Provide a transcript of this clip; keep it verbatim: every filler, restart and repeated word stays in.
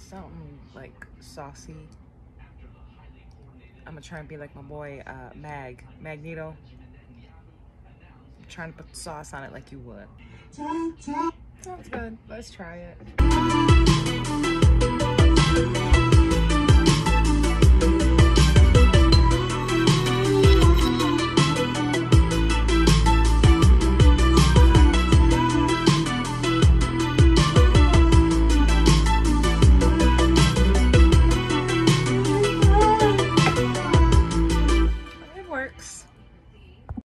something like saucy. I'm gonna try and be like my boy uh, Mag, Magneto. I'm trying to put sauce on it like you would. Sounds good. Let's try it.